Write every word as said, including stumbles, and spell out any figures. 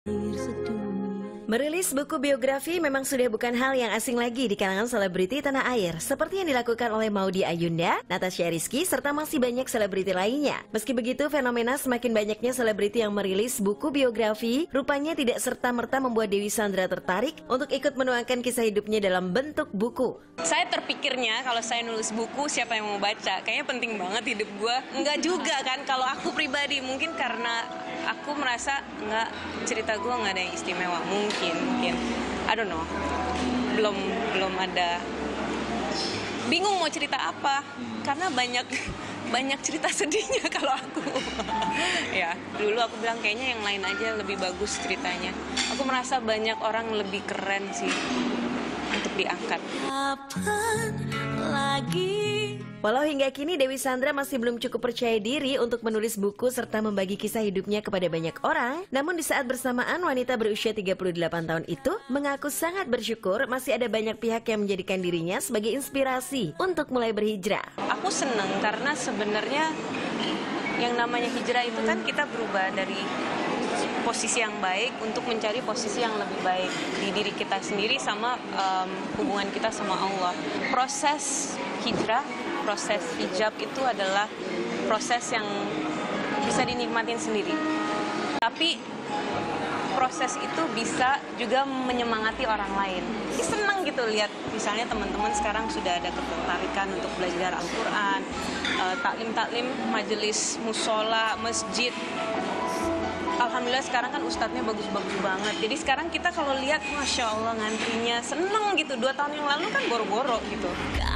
Merilis buku biografi memang sudah bukan hal yang asing lagi di kalangan selebriti tanah air, seperti yang dilakukan oleh Maudy Ayunda, Natasha Rizky, serta masih banyak selebriti lainnya. Meski begitu, fenomena semakin banyaknya selebriti yang merilis buku biografi rupanya tidak serta-merta membuat Dewi Sandra tertarik untuk ikut menuangkan kisah hidupnya dalam bentuk buku. Saya terpikirnya kalau saya nulis buku, siapa yang mau baca? Kayaknya penting banget hidup gue. Enggak juga kan, kalau aku pribadi mungkin karena aku merasa enggak, cerita gue nggak ada yang istimewa. Mungkin, mungkin, I don't know. Belum, belum ada. Bingung mau cerita apa? Karena banyak, banyak cerita sedihnya kalau aku. Ya, dulu aku bilang kayaknya yang lain aja lebih bagus ceritanya. Aku merasa banyak orang lebih keren sih untuk diangkat. Walau hingga kini Dewi Sandra masih belum cukup percaya diri untuk menulis buku serta membagi kisah hidupnya kepada banyak orang, namun di saat bersamaan wanita berusia tiga puluh delapan tahun itu mengaku sangat bersyukur masih ada banyak pihak yang menjadikan dirinya sebagai inspirasi untuk mulai berhijrah. Aku senang karena sebenarnya yang namanya hijrah itu kan kita berubah dari posisi yang baik untuk mencari posisi yang lebih baik di diri kita sendiri sama um, hubungan kita sama Allah. Proses hijrah, proses hijab itu adalah proses yang bisa dinikmatin sendiri. Tapi proses itu bisa juga menyemangati orang lain. Jadi senang gitu lihat misalnya teman-teman sekarang sudah ada ketertarikan untuk belajar Al-Quran, uh, taklim-taklim, majelis musola, masjid. Alhamdulillah sekarang kan ustadznya bagus-bagus banget. Jadi sekarang kita kalau lihat, Masya Allah ngantrinya seneng gitu. Dua tahun yang lalu kan boro-boro gitu.